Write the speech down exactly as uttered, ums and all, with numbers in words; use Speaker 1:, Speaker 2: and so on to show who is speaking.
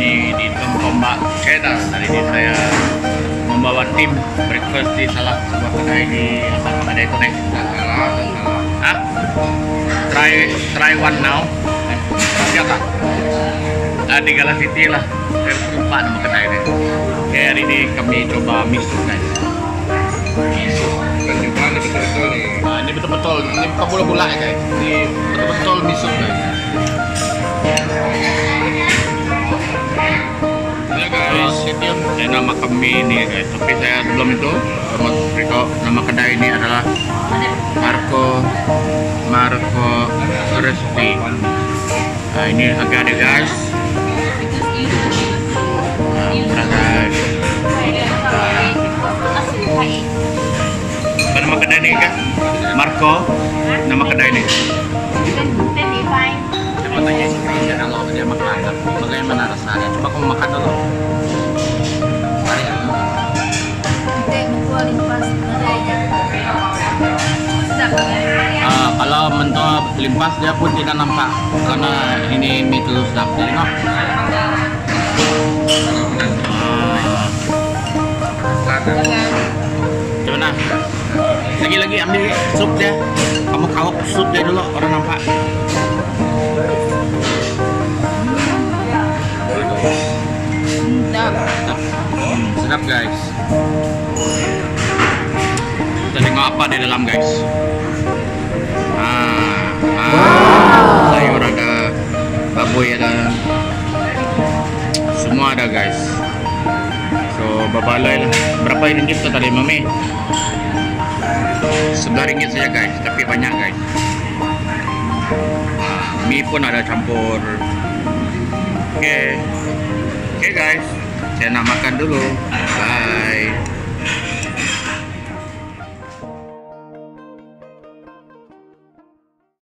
Speaker 1: ini di Tombak Channel. Hari ini saya membawa tim breakfast di salah sebuah kedai di apa namanya itu nih? Hah? Try try one now. Eh, siapa? Ah, di Gala City lah. Saya lupa nama kedai ini. Oke, hari ini kami coba miso guys. Miso.
Speaker 2: Dan juga ini betul-betul nih.
Speaker 1: Nah, ini betul-betul, ini bukan bola-bola ya guys. Ini betul-betul miso guys.
Speaker 2: Ya guys,
Speaker 1: Ini eh, nama kami ini guys. Tapi saya sebelum itu mau beritahu nama kedai ini adalah Marco Marco Resti. Nah, ini harga deh guys. Nah, murah guys. Apa nama kedai ini kan? Marco. Nama kedai ini. Saya mau tanya Indonesia kalau dia makan, bagaimana rasanya? Coba kamu makan dulu. Mari. Uh, kalau mentok limpas dia pun tidak nampak karena ini mie telur sedap. Jadi no. Coba nah. Lagi-lagi ambil sup dia. Kamu kawak sup dia dulu orang nampak. Sedap. Hmm, sedap guys. Kita tengok apa di dalam guys. Ah, ah, sayur ada, baboy ada, semua ada guys. So babalai lah. Berapa ringgit tuh tadi mami? Sebelah ringgit saja guys, tapi banyak guys. Mie pun ada campur. Oke, okay. Oke okay, guys, saya nak makan dulu. Bye.